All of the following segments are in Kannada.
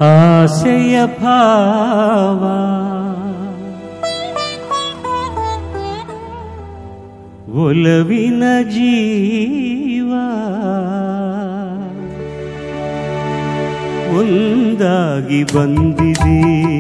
ಆಸೆಯ ಭಾವ ಒಲವಿನ ಜೀವ ಒಂದಾಗಿ ಬಂದಿದೆ.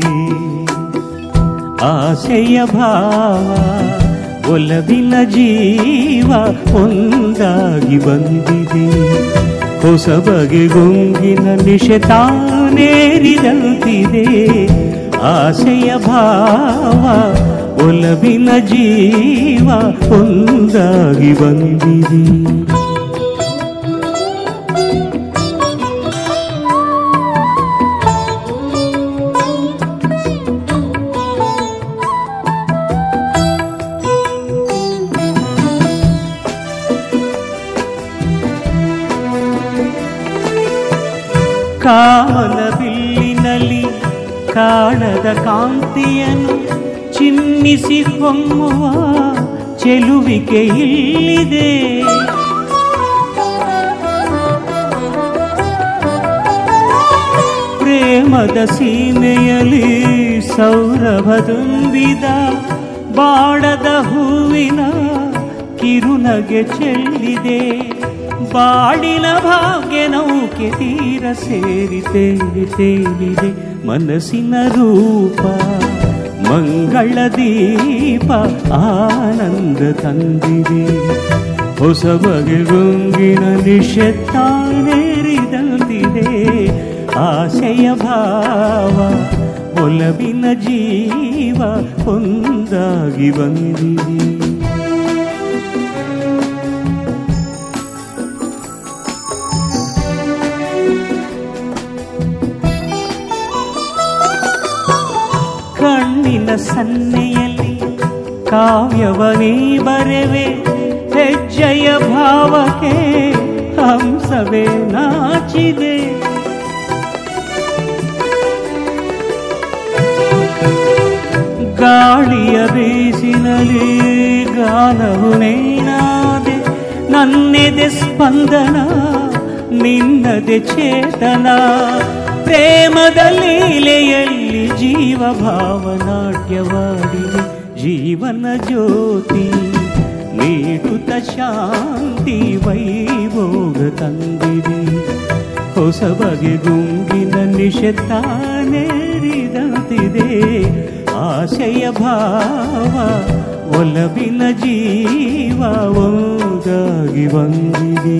ಆಸೆಯ ಭಾವ ಒಲವಿನ ಜೀವ ಒಂದಾಗಿ ಬಂದಿದೆ. ಹೊಸ ಬಗೆ ಗುಂಗಿನ ನಿಶೆ ತಾನೇರಿದಂತಿದೆ. ಆಸೆಯ ಭಾವ ಒಲವಿನ ಜೀವ ಒಂದಾಗಿ ಬಂದಿದೆ. ಕಾಮನ ಬಿಲ್ಲಿನಲ್ಲಿ ಕಾಣದ ಕಾಂತಿಯನ್ನು ಚಿಮ್ಮಿಸಿ ಹೊಮ್ಮುವ ಚೆಲುವಿಕೆ ಇಲ್ಲಿದೆ. ಪ್ರೇಮದ ಸೀಮೆಯಲ್ಲಿ ಸೌರಭ ತುಂಬಿದ ಬಾಡದ ಹೂವಿನ ಕಿರುನಗೆ ಚೆಲ್ಲಿದೆ. ಬಾಡಿನ ಭಾಗ್ಯ ನೌಕೆ ತೀರ ಸೇರಿ ತೇಲಿ ತೇಲಿದೆ. ಮನಸ್ಸಿನ ರೂಪ ಮಂಗಳ ದೀಪ ಆನಂದ ತಂದಿದೆ. ಹೊಸ ಬಗೆ ಗುಂಗಿನ ನಿಶೆತ್ತಾನೇರಿದಂತಿದೆ. ಆಸೆಯ ಭಾವ ಒಲವಿನ ಜೀವ ಒಂದಾಗಿ ಬಂದಿದೆ. ಕಣ್ಣಿನ ಸನ್ನೆಯಲ್ಲಿ ಕಾವ್ಯವನೇ ಬರೆವೆ. ಹೆಜ್ಜೆಯ ಭಾವಕ್ಕೆ ಹಂಸವೇ ನಾಚಿದೆ. ಗಾಳಿಯ ಬೀಸಿನಲ್ಲಿ ಗಾನವು ನೀನಾದೆ. ನನ್ನೆದೆ ಸ್ಪಂದನ ನಿನ್ನದೆ ಚೇತನ. ಪ್ರೇಮದ ಲೀಲೆಯಲ್ಲಿ ಜೀವ ಭಾವನಾಟ್ಯವಾಡಿದೆ. ಜೀವನ ಜ್ಯೋತಿ ನೀಡುತ್ತ ಶಾಂತಿ ವೈಭೋಗ ತಂದಿದೆ. ಹೊಸ ಬಗೆ ಗುಂಗಿನ ನಿಶೆತ್ತಾನೇರಿದಂತಿದೆ. ಆಸೆಯ ಭಾವ ಒಲವಿನ ಜೀವ ಒಂದಾಗಿ ಬಂದಿದೆ.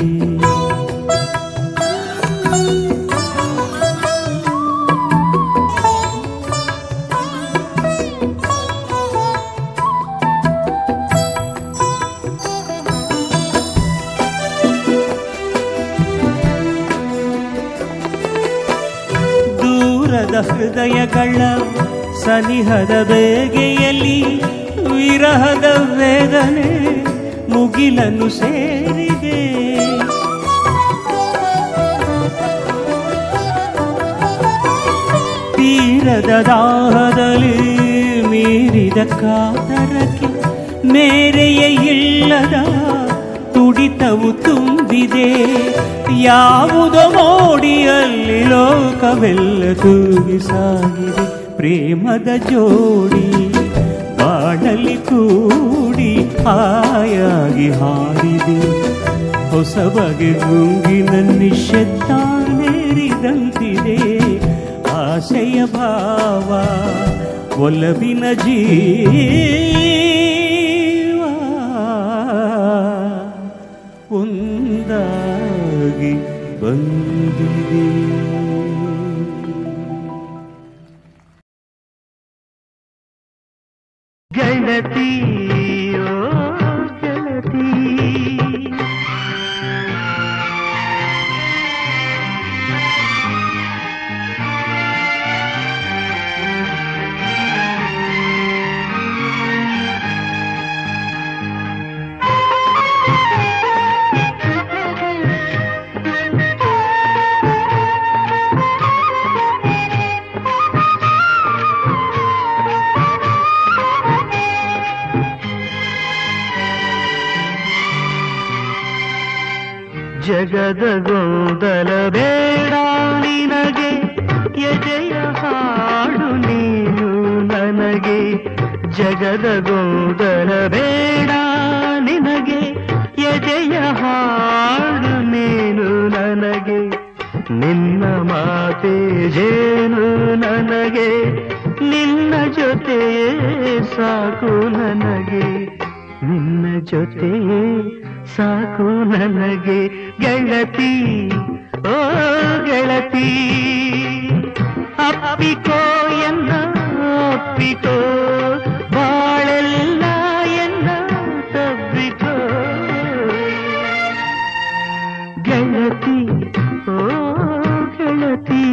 ದೂರದ ಹೃದಯಗಳ ಸನಿಹದ ಬೇಗೆಯಲ್ಲಿ ವಿರಹದ ವೇದನೆ ಮುಗಿಲನ್ನು ಸೇರಿದೆ. ತೀರದ ದಾಹದಲ್ಲಿ ಮೀರಿದ ಕಾತರಕ್ಕೆ ಮೇರೆಯ ಇಲ್ಲದ ತುಡಿತವು ತುಂಬಿದೆ. ಯಾವುದೋ ಮೋಡಿಯಲ್ಲಿ ಲೋಕವೆಲ್ಲ ತೂಗಿ ಸಾಗಿದೆ. ಪ್ರೇಮದ ಜೋಡಿ ಬಾಳಲಿ ಕೂಡಿ ಹಾಯಾಗಿ ಹಾಡಿದೆ. ಹೊಸ ಬಗೆ ಗುಂಗಿನ ನಿಶೆತ್ತಾನೇರಿದಂತಿದೆ. ಆಸೆಯ ಭಾವ ಒಲವಿನ ಜೀವ ಒಂದಾಗಿ ಬಂದಿದೆ. ಗೆಳತಿ ಓ ಗೆಳತಿ ಜಗದ ಗೊಂದಲ ಬೇಡ ನಿನಗೆ ಎದೆ ಹಾಡು ನೀನು ನನಗೆ, ಜಗದ ಗೊಂದಲ ಬೇಡ ನಿನಗೆ, ಎದೆಯ ಹಾಡು ನೀನು ನನಗೆ, ನಿನ್ನ ಮಾತೆ ಜೇನು ನನಗೆ, ನಿನ್ನ ಜೊತೆ ಸಾಕು ನನಗೆ, ನಿನ್ನ ಜೊತೆ ಸಾಕು ನನಗೆ ಗೆಳತಿ, ಓ ಗೆಳತಿ. ಅಪ್ಪಿಕೋ ಎನ್ನ ಅಪ್ಪಿಕೋ, ಬಾಳೆಲ್ಲ ಎನ್ನ ತಬ್ಬಿಕೋ ಗೆಳತಿ, ಓ ಗೆಳತಿ.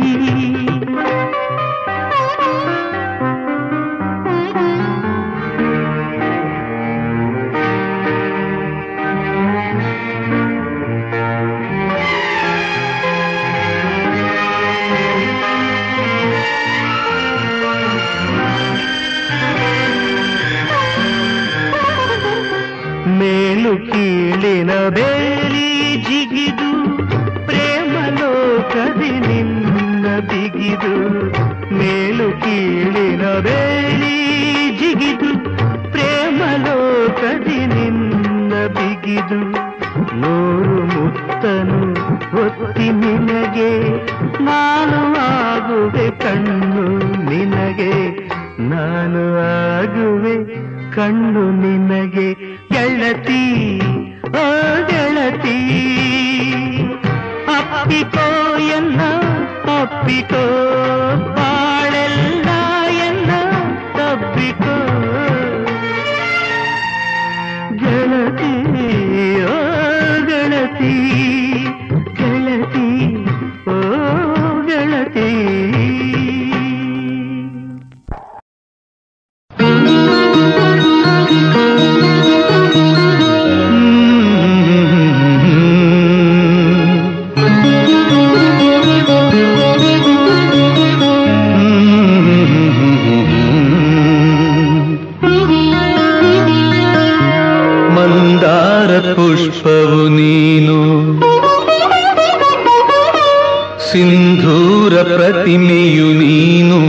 ಮೇಲು ಕೀಳಿನ ಬೇಲಿ ಜಿಗಿದು, ಪ್ರೇಮ ಲೋಕದಿ ನಿನ್ನ ಬಿಗಿದು, ಮೇಲು ಕೀಳಿನ ಬೇಲಿ ಜಿಗಿದು, ಪ್ರೇಮ ಲೋಕದಿ ನಿನ್ನ ಬಿಗಿದು, ನೂರು ಮುತ್ತನು ಒತ್ತಿ ನಿನಗೆ, ನಾನು ಆಗುವೆ ಕಣ್ಣು ನಿನಗೆ, ನಾನು ಆಗುವೆ ಕಣ್ಣು ನಿನಗೆ ಗೆಳತಿ, ಓ ಗೆಳತಿ. ಅಪ್ಪಿಕೋ ಎನ್ನ ಅಪ್ಪಿಕೋ, ಬಾಳೆಲ್ಲ ಎನ್ನ ತಬ್ಬಿಕೋ ಗೆಳತಿ, ಓ ಗೆಳತಿ, ಗೆಳತಿ, ಓ ಗೆಳತಿ. ಪುಷ್ಪವು ನೀನು, ಸಿಂಧೂರ ಪ್ರತಿಮೆಯು ನೀನು,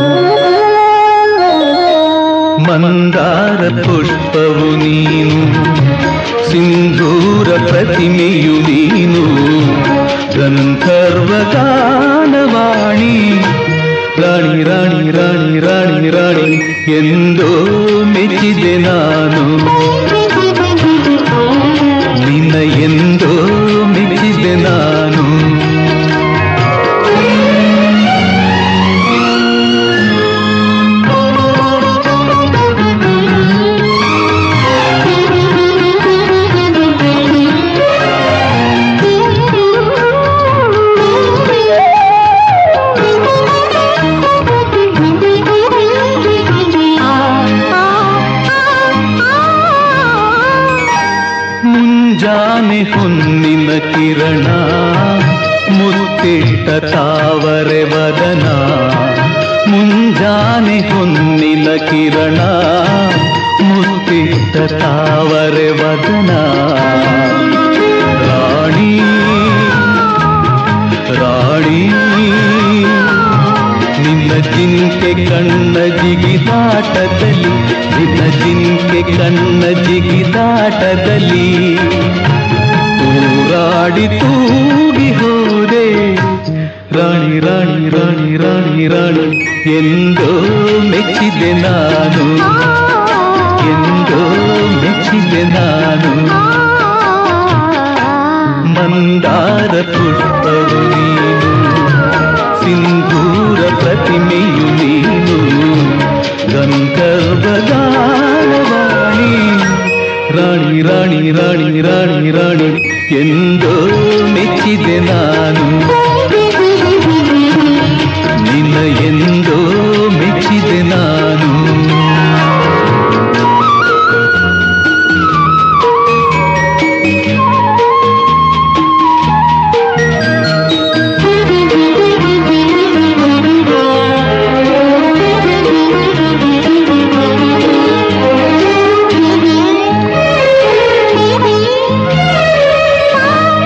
ಮಂದಾರ ಪುಷ್ಪವು ನೀನು, ಸಿಂಧೂರ ಪ್ರತಿಮೆಯು ನೀನು, ಗಂಧರ್ವ ಗಾನವಾಣಿ, ರಾಣಿ ರಾಣಿ ರಾಣಿ ರಾಣಿ ರಾಣಿ ಎಂದೋ ಮೆಚ್ಚಿದೆ ನಾನು, ನಿನ್ನ ಎಂದೋ ಮೆಚ್ಚಿದೆ ನಾನು. ಮುಂಜಾನೆ ಹೊನ್ನಿನ ಕಿರಣ, ಮುತ್ತಿಟ್ಟ ತಾವರೆ ವದನ, ಮುಂಜಾನೆ ಹೊನ್ನಿನ ಕಿರಣ, ಮುತ್ತಿಟ್ಟ ತಾವರೆ ವದನ, ರಾಣಿ ರಾಣಿ ನಿನ್ನ ಜಿಂಕೆ ಕಣ್ಣ ಜಿಗಿದಾಟದಲ್ಲಿ, ನಿನ್ನ ಜಿಂಕೆ ಕಣ್ಣ ಜಿಗಿದಾಟದಲ್ಲಿ, ಹೋರಾಡಿ ತೂಗಿ ಹೋದೆ ರಾಣಿ ರಾಣಿ ರಾಣಿ ರಾಣಿ ರಾಣಿ ಎಂದೋ ಮೆಚ್ಚಿದೆ ನಾನು, ಎಂದೋ ಮೆಚ್ಚಿದೆ ನಾನು. ಮಂದಾರ ಪುಷ್ಪವು ನೀನು, ಸಿಂಧೂರ ಪ್ರತಿಮೆಯು ನೀನು, ಗಂಧರ್ವ ಗಾನವಾಣಿ, ರಾಣಿ ರಾಣಿ ರಾಣಿ ರಾಣಿ ರಾಣಿ ಎಂದೋ ಮೆಚ್ಚಿದೆ ನಾನು, ನಿನ್ನ ಎಂದೋ ಮೆಚ್ಚಿದೆ ನಾನು.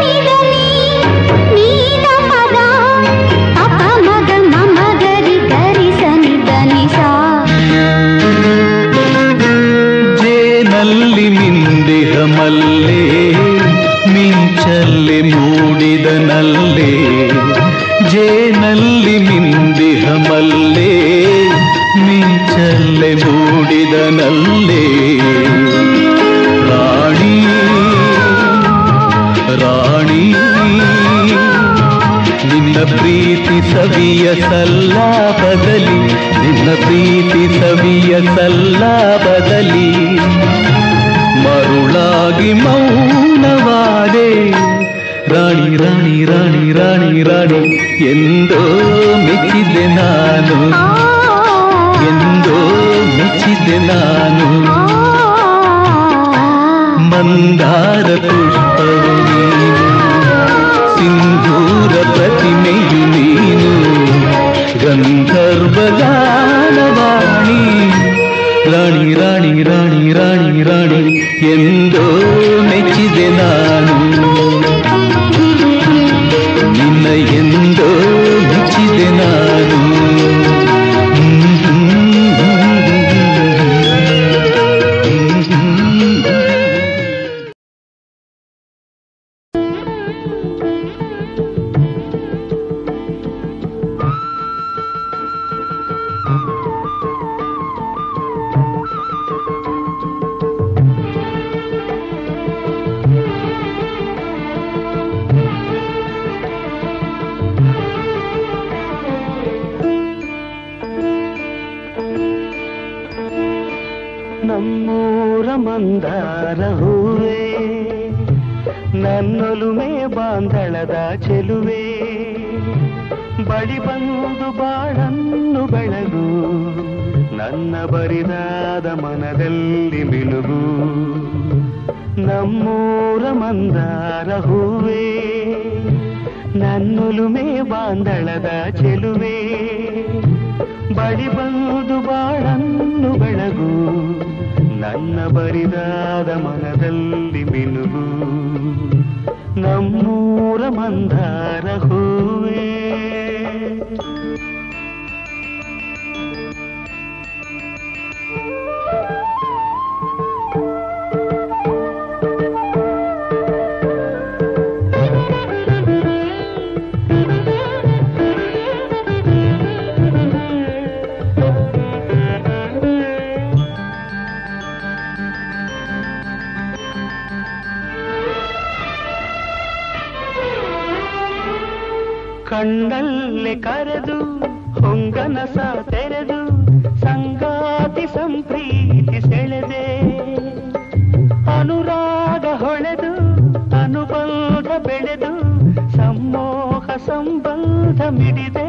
ನೀಲ ಪದ ಅಪ ಮಗ ಮಮ ಗರಿ ಗರಿ ಚಲ್ಲೆ ಮೂಡಿದನಲ್ಲೇ ರಾಣಿ ರಾಣಿ ನಿನ್ನ ಪ್ರೀತಿ ಸವಿಯ ಸಲ್ಲಾಪದಲ್ಲಿ ನಿನ್ನ ಪ್ರೀತಿ ಸವಿಯ ಸಲ್ಲಾಪದಲ್ಲಿ ಮರುಳಾಗಿ ಮೌನವಾದೆ ರಾಣಿ ರಾಣಿ ರಾಣಿ ರಾಣಿ ರಾಣಿ ಎಂದೋ ಮೆಚ್ಚಿದೆ ನಾನು ಎಂದೋ ಮೆಚ್ಚಿದೆ ನಾನು ಮಂದಾರ ಪುಷ್ಪವು ನೀನು ಸಿಂಧೂರ ಪ್ರತಿಮೆಯು ನೀನು ಗಂಧರ್ವ ಗಾನವಾಣಿ ರಾಣಿ ರಾಣಿ ರಾಣಿ ರಾಣಿ ರಾಣಿ ಎಂದೋ ಮೆಚ್ಚಿದೆ ನಾನು ನಿನ್ನ ಎಂದೋ ಮೆಚ್ಚಿದೆ ನಾನು ನಮ್ಮೂರ ಮಂದಾರ ಹೂವೇ ನನ್ನೊಲುಮೆ ಬಾಂಧಳದ ಚೆಲುವೆ ಬಳಿ ಬಂದು ಬಾಳನ್ನು ಬೆಳಗು ನನ್ನ ಬರಿದಾದ ಮನದಲ್ಲಿ ಮಿನುಗು ನಮ್ಮೂರ ಮಂದಾರ ಹೂವೇ ನನ್ನೊಲುಮೆ ಬಾಂಧಳದ ಚೆಲುವೆ ಬಳಿ ಬಂದು ಬಾಳನ್ನು ಬೆಳಗು ನನ್ನ ಬರಿದಾದ ಮನದಲ್ಲಿ ಮಿನುಗು ನಮ್ಮೂರ ಮಂದಾರ ಹೂವೇ ಕಣ್ಣಲ್ಲಿ ಕರೆದು ಹೊಂಗನಸ ತೆರೆದು ಸಂಗಾತಿ ಸಂಪ್ರೀತಿ ಸೆಳೆದೆ ಅನುರಾಗ ಹೊಳೆದು ಅನುಬಂಧ ಬೆಳೆದು ಸಮ್ಮೋಹ ಸಂಬಂಧ ಮಿಡಿದೆ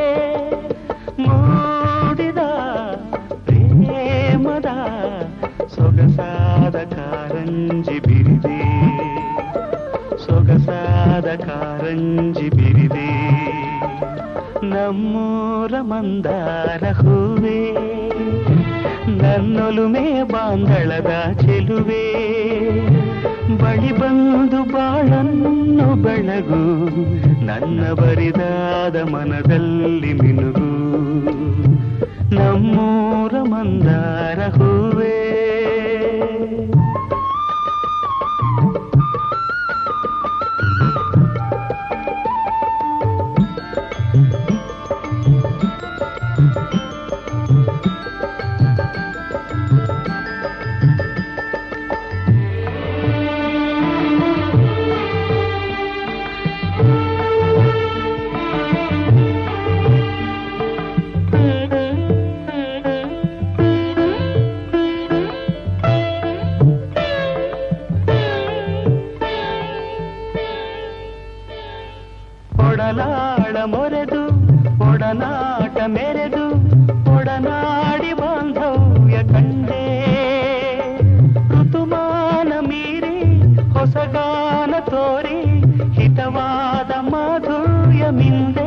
ಮೂಡಿದ ಪ್ರೇಮದ ಸೊಗಸಾದ ಕಾರಂಜಿ ಬಿರಿದೆ ಸೊಗಸಾದ ಕಾರಂಜಿ ಬಿರಿದೆ ನಮ್ಮೂರ ಮಂದಾರ ಹೂವೇ ನನ್ನೊಲುಮೆ ಬಾಂಧಳದ ಚೆಲುವೆ ಬಳಿ ಬಂದು ಬಾಳನ್ನು ಬೆಳಗು ನನ್ನ ಬರಿದಾದ ಮನದಲ್ಲಿ ಮಿನುಗು ನಮ್ಮೂರ ಮಂದಾರ ಹೂವೇ ಒಡಲಾಳ ಮೊರೆದು ಒಡನಾಟ ಮೆರೆದು ಒಡನಾಡಿ ಬಾಂಧವ್ಯ ಕಂಡೆ ಋತುಮಾನ ಮೀರಿ ಹೊಸಗಾನ ತೋರಿ ಹಿತವಾದ ಮಾಧುರ್ಯ ಮಿಂದೆ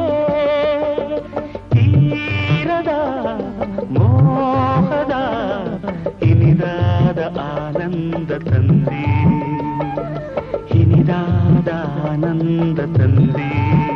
ತೀರದ ಮೋಹದ ಇನಿದಾದ ಆನಂದ ತಂದೆ ಇನಿದಾದ ಆನಂದ ತಂದೆ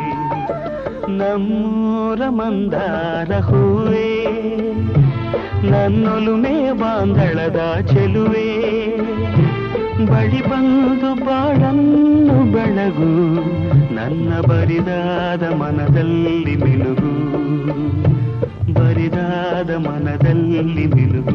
ನಮ್ಮೂರ ಮಂದಾರ ಹೂವೇ ನನ್ನೊಲುಮೆ ಬಾಂಧಳದ ಚೆಲುವೆ ಬಳಿ ಬಂದು ಬಾಳನ್ನು ಬೆಳಗು ನನ್ನ ಬರಿದಾದ ಮನದಲ್ಲಿ ಮಿನುಗು ಬರಿದಾದ ಮನದಲ್ಲಿ ಮಿಲುಗು.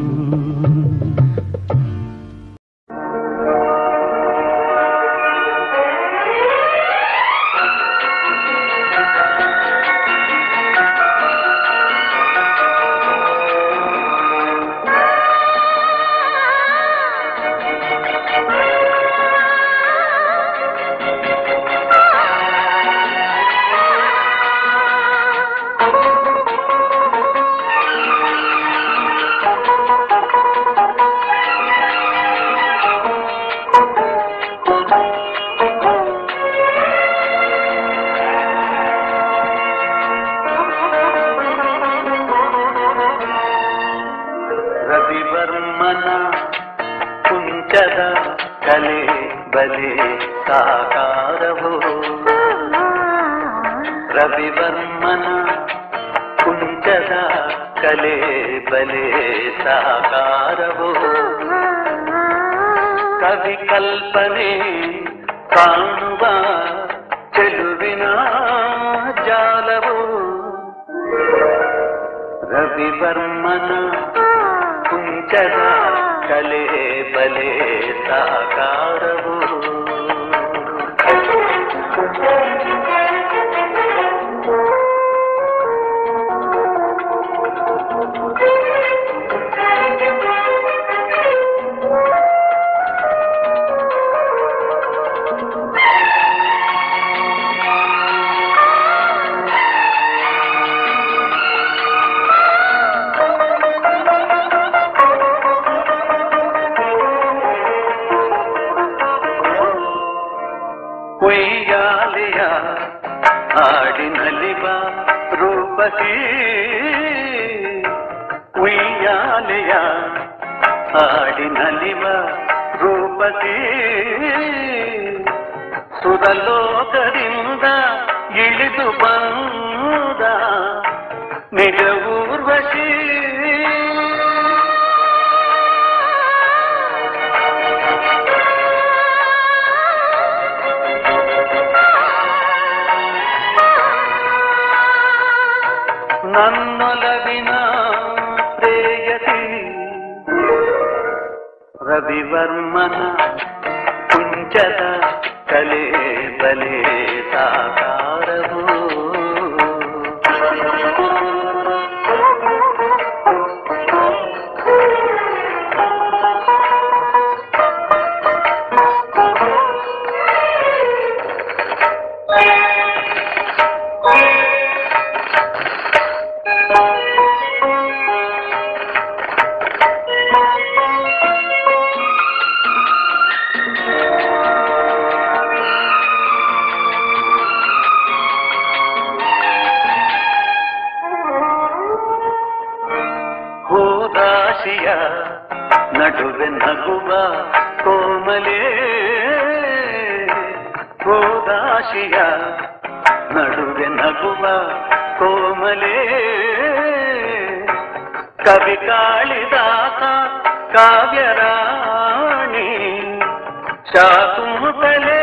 ರವಿವರ್ಮನ ಕುಂಚದ ಕಲೆ ಬಲೆ ಸಾಕಾರವೋ, ರವಿವರ್ಮನ ಕುಂಚದ ಕಲೆ ಬಲೆ ಸಾಕಾರವೋ, ಕವಿ ಕಲ್ಪನೆ ಕಾಣುವ ಚೆಲುವಿನ ಜಾಲವೋ, ರವಿವರ್ಮನ ಕುಂಚದ ಕಲೆ ಬಲೆ ಸಾಕಾರವೋ. ಉಯ್ಯಾಲೆಯ ಹಾಡಿನಲಿವ ರೂಪಸಿ, ಉಯ್ಯಾಲೆಯ ಹಾಡಿನಲಿವ ರೂಪಸಿ, ಸುರಲೋಕದಿಂದ ಇಳಿದು ಬಂದ ನಿಜ ಊರ್ವಶಿ, ನನ್ನೊಲವಿನ ಪ್ರೇಯಸಿ, ರವಿವರ್ಮನ ಕುಂಚದ ಕಲೆ ಬಲೆ ಸಾಕಾರವೋ. ಹೋದಾಶಿಯ ನಡುವೆ ನಗುವ ಕೋಮಲೆ, ಹೋದಾಶಿಯ ನಡುವೆ ನಗುವ ಕೋಮಲೆ, ಕವಿ ಕಾಳಿದಾಸ ಕಾವ್ಯರಾಣಿ ಶಾಕುಂತಲೆ,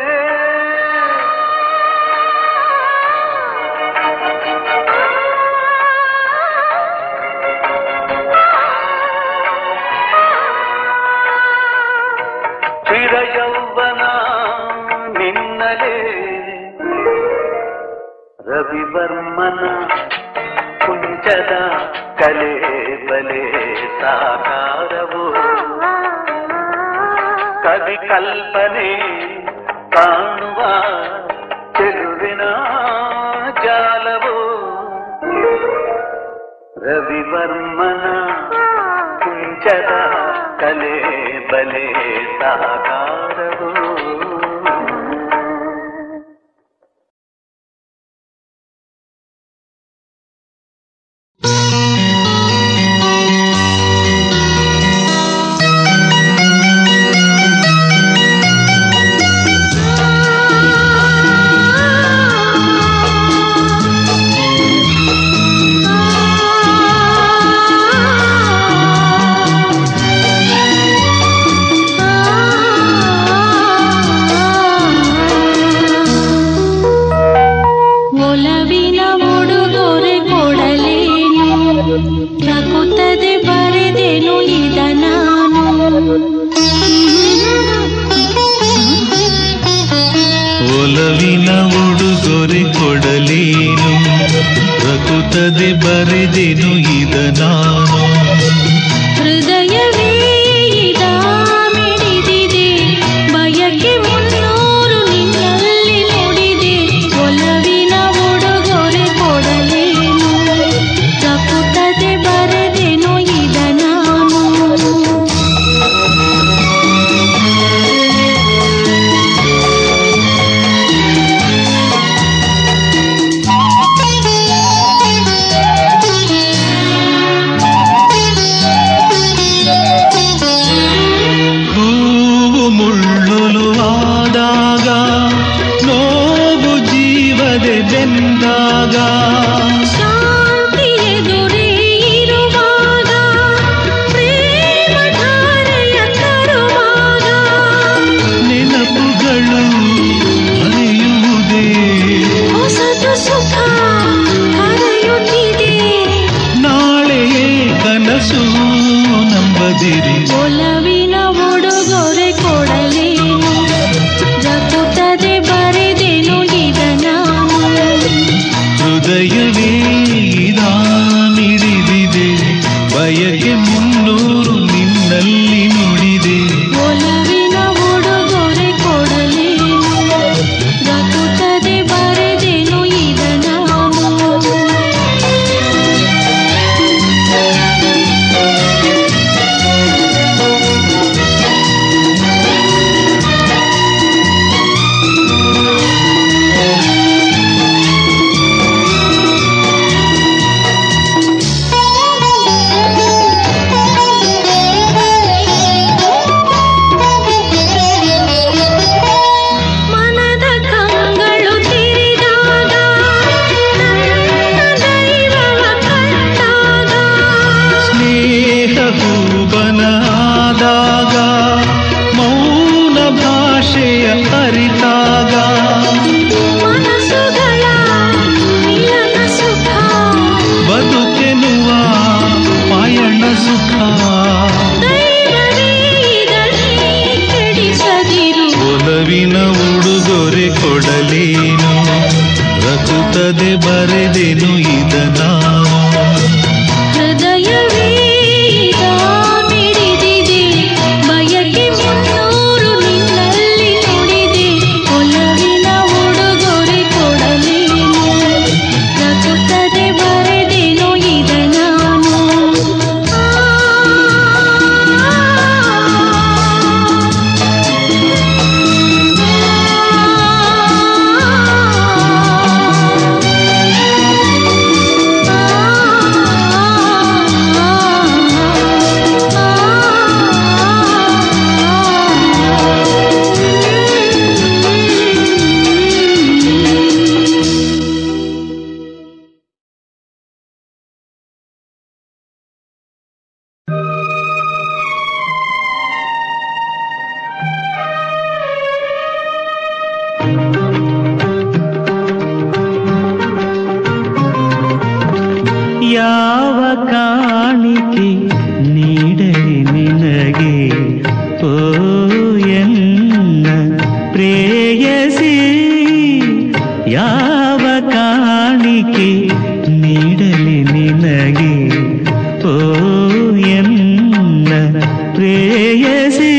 ಚಿರಯೌವನ ನಿನ್ನಲೆ, ರವಿವರ್ಮನ ಕುಂಚದ ಕಲೆ ಬಲೆ ಸಾಕಾರವೋ, ಕವಿ ಕಲ್ಪನೆ ಕಾಣುವ ಚೆಲುವಿನ ಜಾಲವೋ, ರವಿವರ್ಮನ ಕುಂಚದ ಕಲೆ ಬಲೆ ಸಾಕಾರವೋ. ಆ ರಕುತ್ತದೆ ಬರೆದೆನು ಇದ ನಾನು. ಹೃದಯವೇ ಇದ ಮಿಡಿದಿದೆ, ಬಯಕೆ ಮುನ್ನೂರು ನಿನ್ನಲ್ಲಿ ನುಡಿದೆ. ಒಲವಿನ ಉಡುಗೊರೆ ಕೊಡಲೇನು, ರಕುತ್ತದೆ ಬರೆದೆನು ಇದ ನಾನು. ಮುಳ್ಳುಲುವಾದಾಗ ನೋವು ಜೀವದೆ ಬೆಂದಾಗ, ಶಾಂತಿ ಎದುರೇ ಇರುವಾಗ, ಪ್ರೇಮ ಧಾರೆಯ ತರುವಾಗ, ನೆನಪುಗಳು ಹರಿಯುವುದೇ ಹೊಸದು ಸುಖ ಹರಿಯುತ್ತಿದೆ. ನಾಳೆಯೇ ಕನಸು ನಂಬದಿರಿ. ಒಲವಿನ ಉಡುಗೊರೆ ಕೊಡಲೇನು, ರಕುತ್ತದೆ ಬರೆದೆನು ಇದ ನಾನು. ಹೃದಯವೇ ಇದ ಮಿಡಿದಿದೆ, ಬಯಕೆ ಮುನ್ನೂರು ನಿನ್ನಲ್ಲಿ ನುಡಿದೆ. ಒಲವಿನ ಉಡುಗೊರೆ ಕೊಡಲೇನು, ರಕುತ್ತದೆ ಬರೆದೆನು ಇದ ನಾನು. ಮನದ ಕಂಗಳು ತಿರಿದಾಗ, ನನ್ನ ದೈವವ ಕಂಡಾಗ, ಸ್ನೇಹ ಹೂಬನಾದಾಗ, ಮೌನ ಭಾಷೆಯ ಅರಿತಾಗ, ಮನಸ್ಸುಗಳ ಮಿಲನ ಸುಖ, ಬದುಕೆನುವ ಪಯಣ ಸುಖ. ದೈವವೇ ಇದನ್ನೇ ಕೆಡಿಸದಿರು. ಒಲವಿನ ಉಡುಗೊರೆ ಕೊಡಲೇನು, ರಕುತ್ತದೆ ಬರೆದೆನು ಇದ ನಾನು. ಹೃದಯವೇ ಇದ ಮಿಡಿದಿದೆ, ಬಯಕೆ ಮುನ್ನೂರು ನಿನ್ನಲ್ಲಿ ನುಡಿದೆ. ಒಲವಿನ ಉಡುಗೊರೆ ಕೊಡಲೇನು, ರಕುತ್ತದೆ ಬರೆದೆನು ಇದ ನಾನು. ಯಾವ ಕಾಣಿಕೆ ನೀಡಲಿ ನಿನಗೆ ಓ ಎನ್ನ ಪ್ರೇಯಸಿ, ಯಾವ ಕಾಣಿಕೆ ನೀಡಲಿ ನಿನಗೆ ಓ ಎನ್ನ ಪ್ರೇಯಸಿ.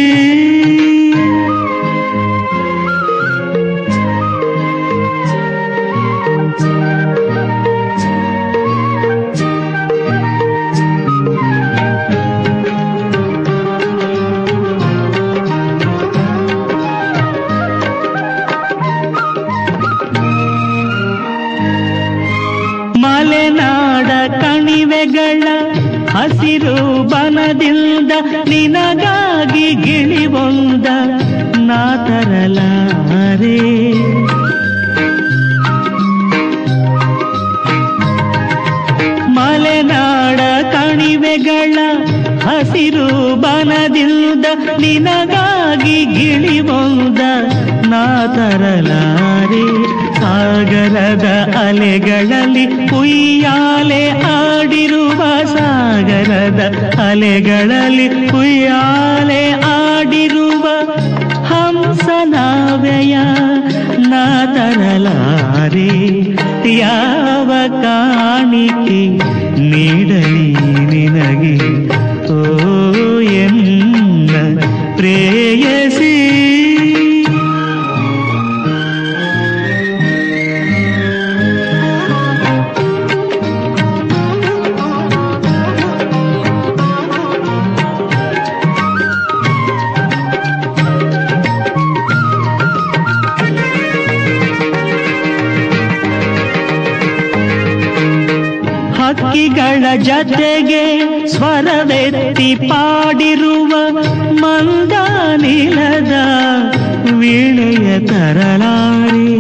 ಮಲೆನಾಡ ಕಣಿವೆಗಳ ಹಸಿರು ಬನದಿಂದ ನಿನಗಾಗಿ ಗಿಳಿವೊಂದ ನಾ ತರಲಾರೆ. ಮಲೆನಾಡ ಕಣಿವೆಗಳ ಹಸಿರು ಬನದಿಂದ ನಿನಗಾಗಿ ಗಿಳಿವೊಂದ ನಾ ತರಲಾರೆ. ಸಾಗರದ ಅಲೆಗಳಲ್ಲಿ ಉಯ್ಯಾಲೆ ಆಡಿರುವ, ಸಾಗರದ ಅಲೆಗಳಲ್ಲಿ ಉಯ್ಯಾಲೆ ಆಡಿರುವ ಹಂಸನಾವೆಯ ನಾ ತರಲಾರೆ. ಯಾವ ಕಾಣಿಕೆ ನೀಡಲಿ ನಿನಗೆ ಓ ಎನ್ನ ಪ್ರೇಯಸಿ. ಹಕ್ಕಿಗಳ ಜತೆಗೆ ಸ್ವರವೆತ್ತಿ ಪಾಡಿರುವ ಮಂದಾನಿಲದ ವೀಣೆಯ ತರಲಾರೆ.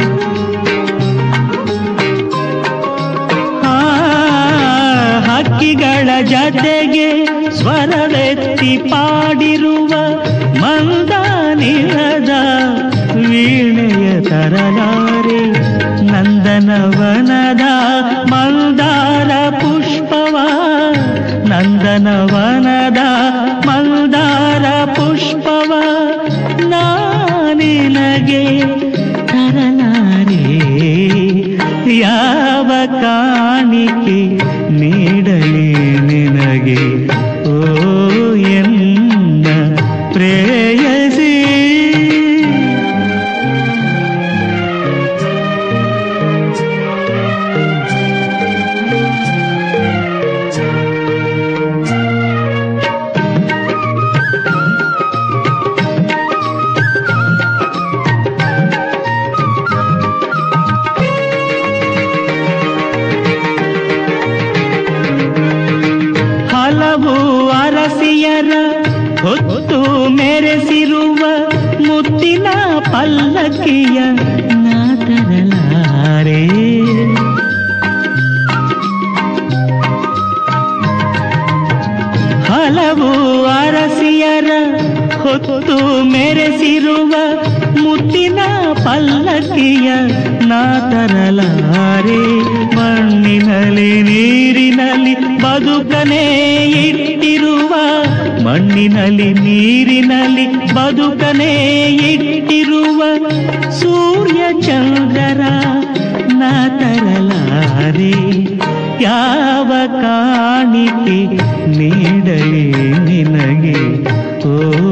ಹಕ್ಕಿಗಳ ಜತೆಗೆ ಸ್ವರವೆತ್ತಿ ಪಾಡಿರುವ ಮಂದಾನಿಲದ ವೀಣೆಯ ತರಲಾರೆ. ನಂದನವನದ ಮಂದಾರ ಪುಷ್ಪವ, ನಂದನವನದ ಮಂದಾರ ಪುಷ್ಪವ ನಾನಿನಗೆ ತರಲಾರೆ. ಯಾವ ಕಾಣಿಕೆ ನೀಡಲಿ ನಿನಗೆ ಓ ಎನ್ನ ಪ್ರೇಯಸಿ. ಅರಸಿಯರ ಹೊತ್ತು ಮೆರೆಸಿರುವ ಮುತ್ತಿನ ಪಲ್ಲಕ್ಕಿಯ ನಾ ತರಲಾರೆ. ಹಲವು ಅರಸಿಯರ ಹೊತ್ತು ಮೆರೆಸಿರುವ ಮುತ್ತಿನ ಪಲ್ಲಕ್ಕಿಯ ನಾ ತರಲಾರೆ. ಮಣ್ಣಿನಲ್ಲಿ ನೀರಿನಲ್ಲಿ ಬದುಕನೇ ಇಟ್ಟಿರುವ, ಮಣ್ಣಿನಲ್ಲಿ ನೀರಿನಲ್ಲಿ ಬದುಕನೇ ಇಟ್ಟಿರುವ ಸೂರ್ಯ ಚಂದ್ರರ ನಾ ತರಲಾರೆ. ಯಾವ ಕಾಣಿಕೆ ನೀಡಲಿ ನಿನಗೆ ಓ